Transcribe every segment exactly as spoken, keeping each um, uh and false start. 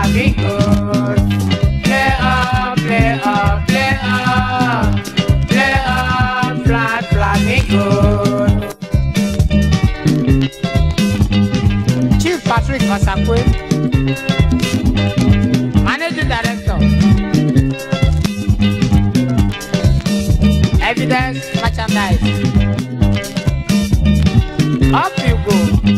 flamingos. Play up, play up, play up, play up, flat flamingos. Chief Patrick Osakwe, Managing Director, Evidence Merchandise. Up you go.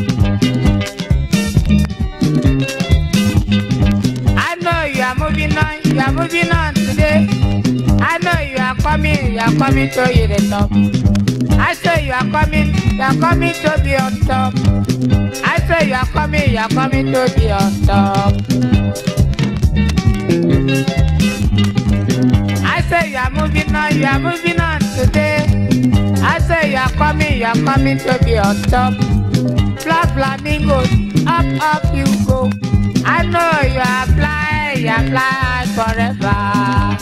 I know you are moving on, you are moving on today. I know you are coming, you are coming to the top. I say you are coming, you are coming to be on top. I say you are coming, you are coming to be on top. I say you are moving on, you are moving on today. I say you are coming, you are coming to be on top. Flat flamingos, up, up you go. I know you are flying, you are flying forever.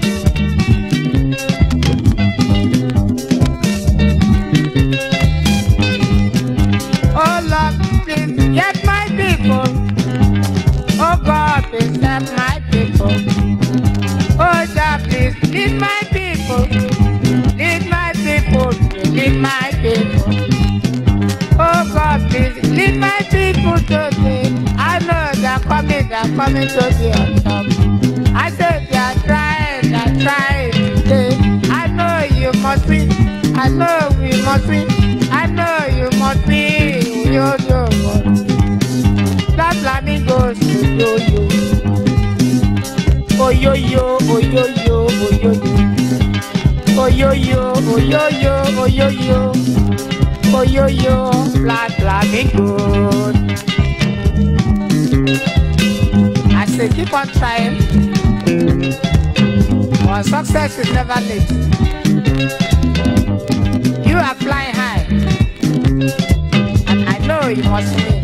Oh Lord, please get my people. Oh God, please help my people. Oh God, please lead my people. Lead my people, lead my people. Oh God, please lead my people today. I know they're coming, they're coming to the on top. I said they're trying, they're trying today. I know you must win. I know we must win. I know you must win. Yo yo yo. That flamingos, yo yo. Oh yo yo, oh yo yo, oh yo yo. Oh yo yo, oh yo yo, oh yo yo, oh yo yo, flat flamingos. I say keep on trying. For success is never late. You are flying high, and I know you must win.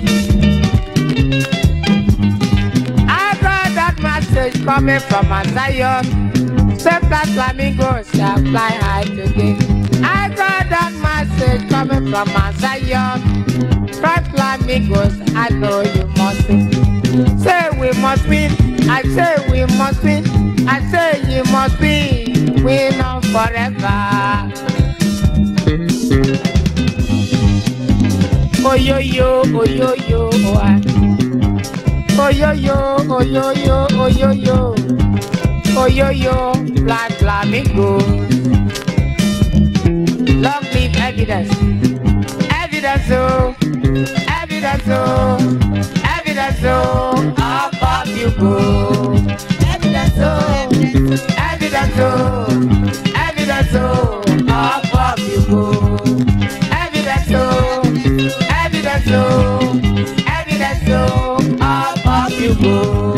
I got that message coming from Zion. Say flat flamingos shall fly high today. I got that message coming from Zion. Flat flamingos, I know you must win. Say we must win. I say we must win. I say you must win. Win on forever. Oh yo yo, oh yo yo, oh I. Oh yo yo, oh yo yo, oh yo yo. Oh yo yo, flat flamingos. Long live evidence. Evidence oh, evidence oh, evidence oh. Up up you go. Evidence oh, evidence oh, evidence oh. Up up you go. Evidence oh, evidence oh, evidence oh. Up up you go.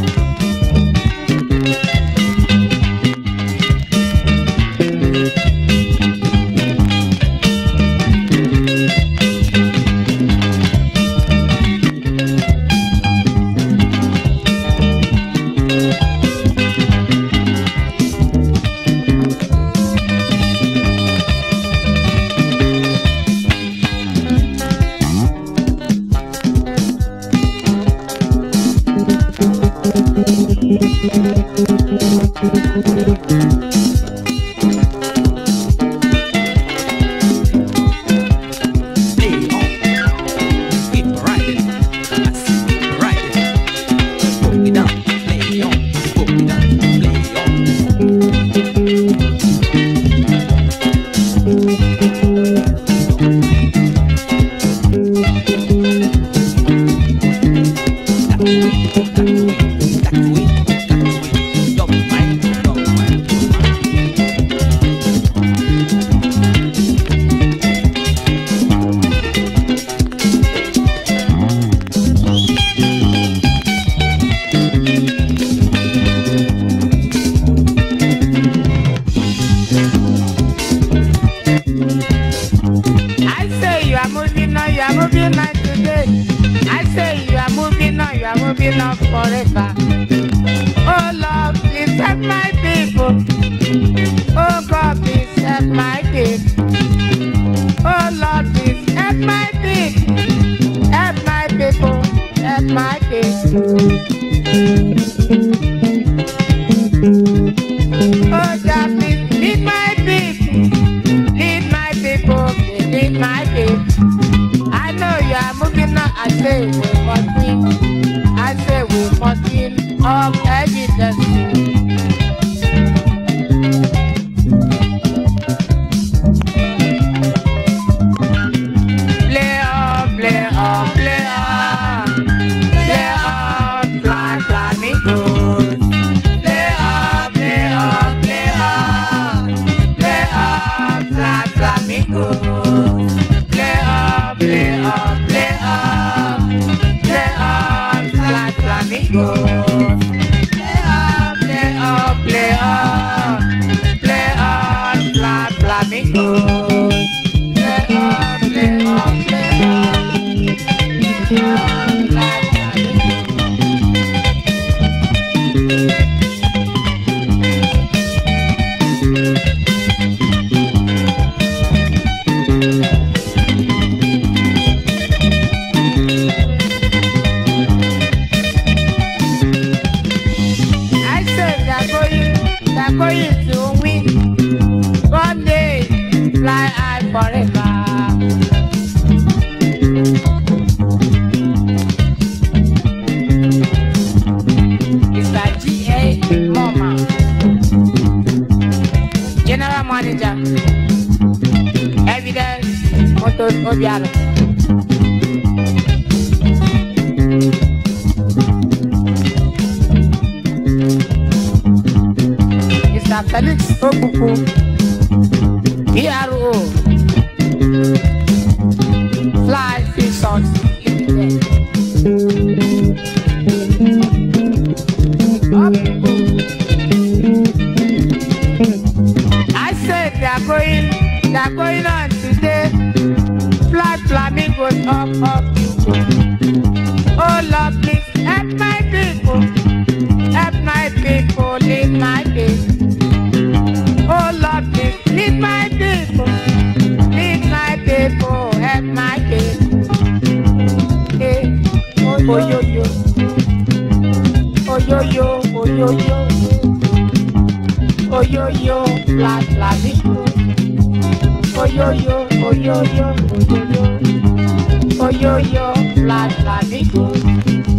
Forever. Oh Lord, please help my people. Oh God, please help my people. Oh Lord, please help my people. Help my people. Help my people. Oh, Jah, please lead my people, lead my people, lead my people. I know you are moving on. I say we must win. I say we must win of evidence. Play on, play on, play on, play on, fly, flamingos. Play on, play on, play on, play on, fly, flamingos. Play on, play on, play on, play on, fly, flamingos. Play on, play on, play on, play on, fly, flamingos. Play on, play on, play on, play on, fly, I said they're going, they're going to win. One day, fly high forever. Mister G A Mama, General Manager, Evidence Motors Obiano. Mister Felix Okuku, P R O, Fly Fish Limited. I said they are going, they are going on today. Fly flamingos up, up, people. Oh Lord, please help my people, help my people, lead my people. Oh Lord, please lead my people, lead my people, help my people. Hey, oh yo yo, oh yo yo, oh yo yo, oh yo yo, fly flamingo. Oh yo yo, oh yo yo, oh yo yo, oh yo yo, fly flamingo.